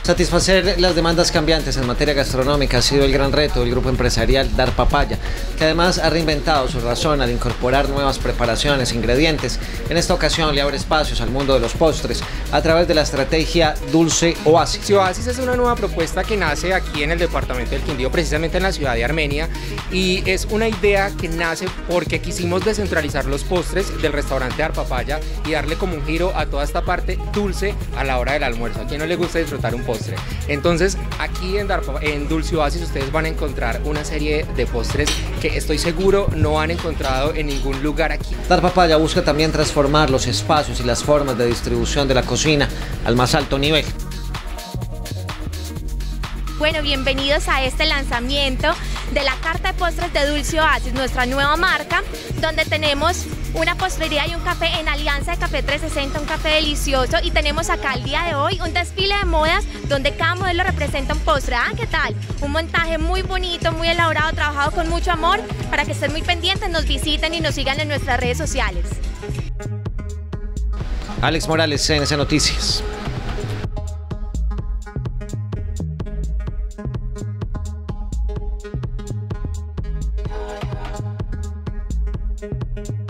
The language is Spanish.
Satisfacer las demandas cambiantes en materia gastronómica ha sido el gran reto del grupo empresarial Dar Papaya, que además ha reinventado su razón al incorporar nuevas preparaciones e ingredientes. En esta ocasión le abre espacios al mundo de los postres a través de la estrategia Dulce Oasis. Dulce Oasis es una nueva propuesta que nace aquí en el departamento del Quindío, precisamente en la ciudad de Armenia, y es una idea que nace porque quisimos descentralizar los postres del restaurante Dar Papaya y darle como un giro a toda esta parte dulce a la hora del almuerzo. ¿A quién no le gusta disfrutar un postre? Entonces aquí en Dulce Oasis ustedes van a encontrar una serie de postres que estoy seguro no han encontrado en ningún lugar aquí. Dar Papaya busca también transformar los espacios y las formas de distribución de la cocina al más alto nivel. Bueno, bienvenidos a este lanzamiento de la carta de postres de Dulce Oasis, nuestra nueva marca, donde tenemos una postrería y un café en alianza de Café 360, un café delicioso, y tenemos acá el día de hoy un desfile de modas donde cada modelo representa un postre. ¿Qué tal? Un montaje muy bonito, muy elaborado, trabajado con mucho amor, para que estén muy pendientes, nos visiten y nos sigan en nuestras redes sociales. Alex Morales, CNC Noticias. Thank you.